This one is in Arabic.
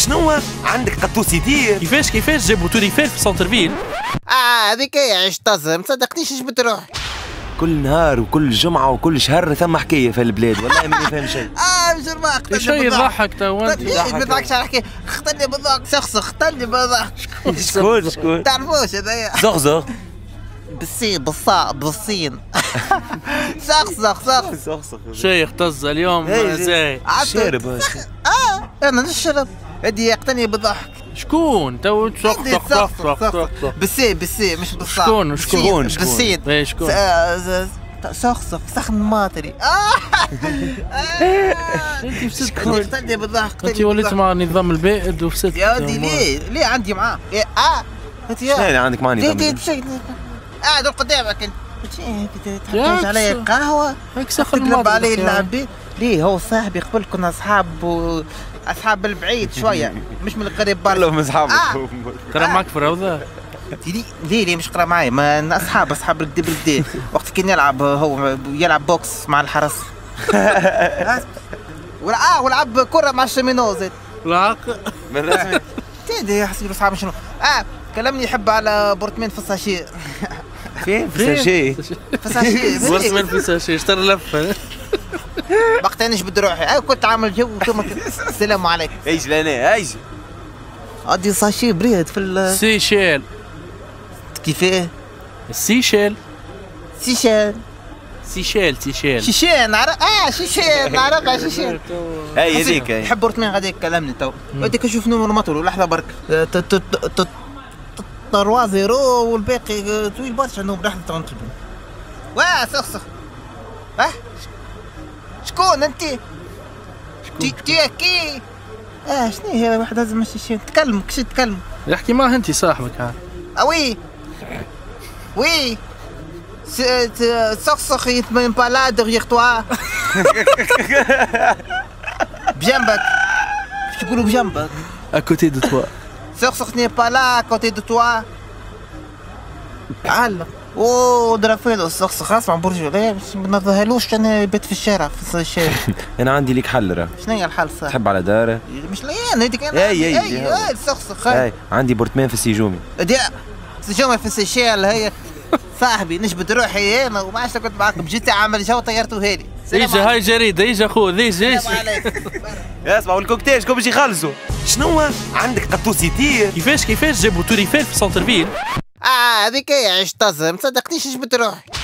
شنو عندك قطوس يدير؟ كيفاش جابوا توريفيل في سونتر فيل؟ هذيك هي عيش طازة، ما صدقنيش ايش بتروح. كل نهار وكل جمعة وكل شهر ثم حكاية في البلاد، والله ما نفهم شيء. مش رماق شيء يضحك تو انت. ما تضحكش على حكاية، خطني بالضحك سخسخ، خطني بالضحك. شكون؟ تعرفوش هذايا؟ زغزغ بالسين بالصين. سخسخ شيخ طز اليوم زي شارب. انا نشرب. هدي يقتني بالضحك. شكون تو تسخ بالسي مش بالصاد. شكون بالسين. شكون سخسخ سخن ماطري. انت فسدت. يقتني بالضحك. انت وليت مع النظام البائد وفسدت. يا ودي ليه عندي معاه؟ انت شنو اللي عندك معني؟ قاعد قدامك انت. تحتاج علي قهوة؟ تقلب علي اللعبة؟ ليه هو صاحبي قبل كنا أصحاب البعيد شوية، مش من القريب برا. كلهم أصحابك. ترى معك في الروضة؟ ليه مش قرا معي؟ ما أصحاب الكدا وقت كي نلعب هو يلعب بوكس مع الحرس. ولعب كرة مع الشمينو زيد. العق بالرسمي. تيدي يحسبوا أصحابي شنو؟ كلمني يحب على بورتمين في الساشي. فين؟ في الساشي. في الساشي. بورتمين في الساشي اشترى لفة. بقتنيش بدي روحي. كنت عامل جو ثم السلام عليكم. ايش لنا ايش؟ ادي ساشي بريد في سيشيل. كيفاه؟ السيشيل. شيشان نعرفها شيشان. هاي هذيك يحب بورتمين غادي كلمني تو. بدك اشوف نمر مطر لحظه برك. 3-0 والباقي طويل برشا عندهم لحظه تنطلب. سخسخ. شكون انت؟ تيكي. شنو هي واحد لازم ماشي تكلم كش تكلم. يحكي معاه انت صاحبك ها. وي سخسخ يثمن بالا دغيغ توا. بجنبك. كيف تقولوا بجنبك؟ اكوتي دو توا. سخسخ ني بالا كوتي دو توا. علق. درافيلو السخسخ اسمع برج غير ما نظهرلوش انا بيت في الشارع في الشارع. انا عندي ليك حل راه. شنو هي الحل صح؟ تحب على داره؟ مش ليان هذيك انا. اي السخسخ. عندي بورتمان في السيجومي. السيجومي في السيشيل هي. صاحبي نجبد روحي انا وما عادش كنت معاكم جيت عامل جو طيرته هالي. اجا هاي جريده اجا خذ ايش. اسمع والكوكتيل شكون باش يخلصوا؟ شنو عندك قطوس يدير؟ كيفاش جابوا توريفيل في سونتر فيل؟ هذيك هي عيش طازة، ما صدقنيش ايش بتروح.